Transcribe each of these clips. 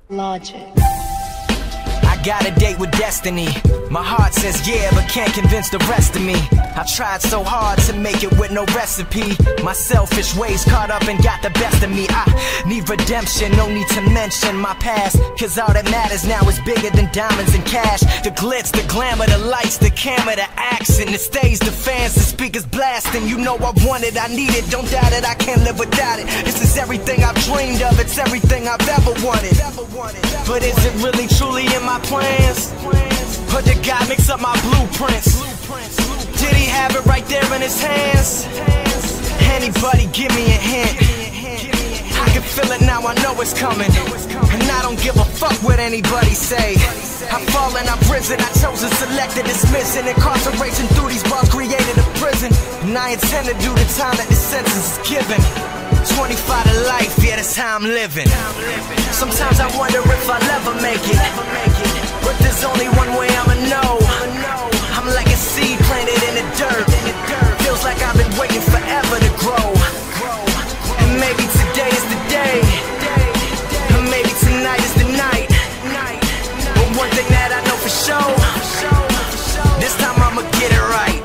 Logic. I got a date with destiny. My heart says yeah, but can't convince the rest of me. I tried so hard to make it with no recipe. My selfish ways caught up and got the best of me. I need redemption, no need to mention my past, cause all that matters now is bigger than diamonds and cash. The glitz, the glamour, the lights, the camera, the action, the stage, the fans, the speakers blasting. You know I want it, I need it, don't doubt it, I can't live without it. This is everything I've dreamed of, it's everything I've ever wanted. But is it really truly in my plans? Or did God mix up my blueprints? Did he have it right there in his hands? Anybody give me a hint? I can feel it now, I know it's coming. And I don't give a fuck what anybody say. I've fallen, I've risen, I chose to select and dismiss. And incarceration through these bars created a prison. And I intend to do the time that this sentence is given. 25 to life, yeah, that's how I'm living. Sometimes I wonder if I'll ever make it, but there's only one way I'ma know. I'm like a seed planted in the dirt. Feels like I've been waiting forever to grow. And maybe today is the day, and maybe tonight is the night. But one thing that I know for sure, this time I'ma get it right.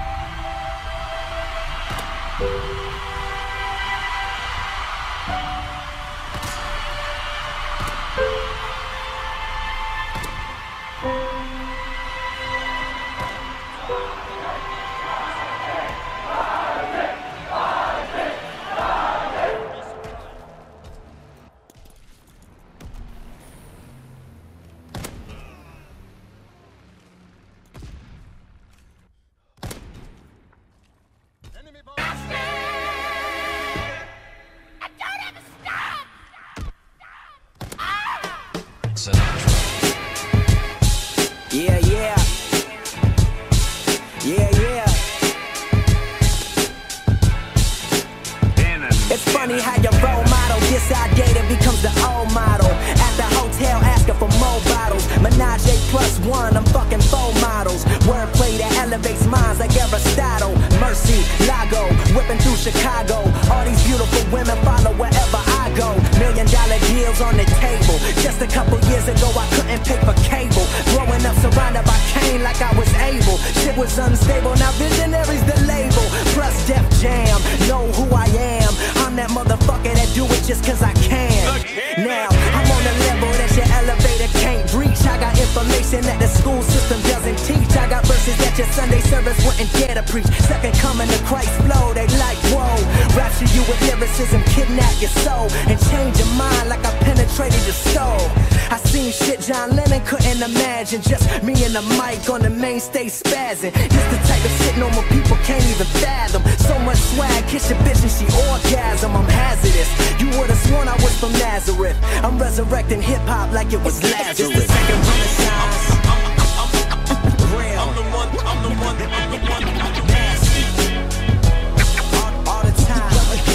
Yeah, yeah. Yeah, yeah. It's funny how your role model gets outdated, becomes the old model. At the hotel asking for more bottles. Menage +1, I'm fucking 4 models. Wordplay that elevates minds like Aristotle. Mercy, Lago, whipping through Chicago. All these beautiful women follow wherever I go. $1 million deals on the table. Just a couple years ago I couldn't pay for cable. Growing up surrounded by cane like I was able. Shit was unstable, now visionary's the label. Plus Def Jam, know who I am. I'm that motherfucker that do it just cause I can. Now, I'm on a level that your elevator can't reach. I got information that the school system doesn't teach. I got verses that your Sunday service wouldn't dare to preach. Second coming to Christ flow, they like, whoa. Rapture you with lyricism, kidnap your soul, and change your mind like I penetrated your soul. I seen shit John Lennon couldn't imagine. Just me and the mic on the main stage spazzing. It's the type of shit normal people can't even fathom. So much swag, kiss your bitch and she orgasm. I'm hazardous, you would've sworn I was from Nazareth. I'm resurrecting hip-hop like it was Lazarus. It's the second renaissance. Real. I'm the one, I'm the one, I'm the one. Nasty. All the time.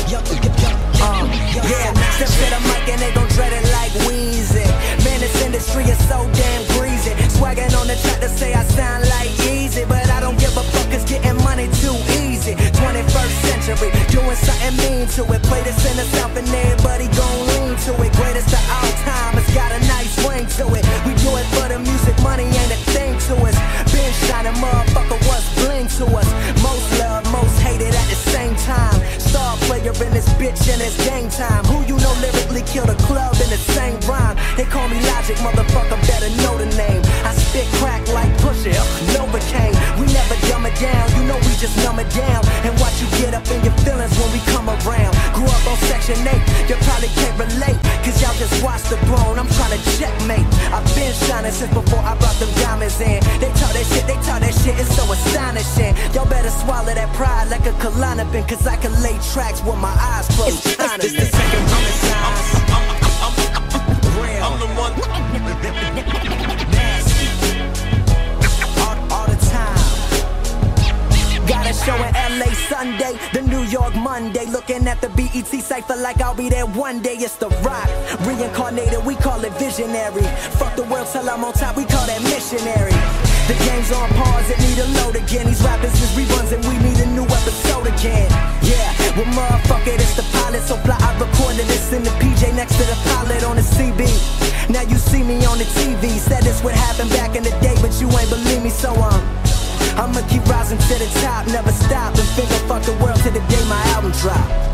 Yeah, step to the mic and they gon' dread it like Weezy. Man, this industry is so damn greasy. Swagging on the track to say I sound like Easy, but I don't give a fuck, cause getting money too easy. 21st century, doing something mean to it. Play this in the South and everybody gon' lean to it. Greatest of all time, it's got a nice ring to it. We do it for the music, money ain't a thing to us. Been shining, motherfucker, what's bling to us? Most love, most hated at the same time. Star player in this bitch and it's game time. Who you know lyrically kill the club in the same rhyme? They call me Logic, motherfucker, better know the name. I spit crack like Pusha, Novocaine. We never dumb it down, you know we just numb it down. And watch you get up in your feelings when we come around. Grew up on Section 8, you probably can't relate, cause y'all just watch the throne, I'm trying to checkmate. I've been shining since before I brought them diamonds in. They talk that shit, it's so astonishing. Y'all better swallow that pride like a Klonopin, cause I can lay tracks with my eyes closed. It's the second renaissance. Real. I'm the one. Nasty. All the time. Got a show in LA Sunday, the New York Monday. Looking at the BET cypher like I'll be there one day. It's The Rock, reincarnated, we call it visionary. Fuck the world till I'm on top, we call that missionary. The game's on pause, it need a load again. These rappers is reruns and we need a new episode again. Yeah, well motherfucker, it's the pilot, so fly. I recorded this in the PJ next to the pilot on the CB. Now you see me on the TV. Said this would happen back in the day, but you ain't believe me, so I'ma keep rising to the top, never stop, and finger fuck the world till the day my album drop.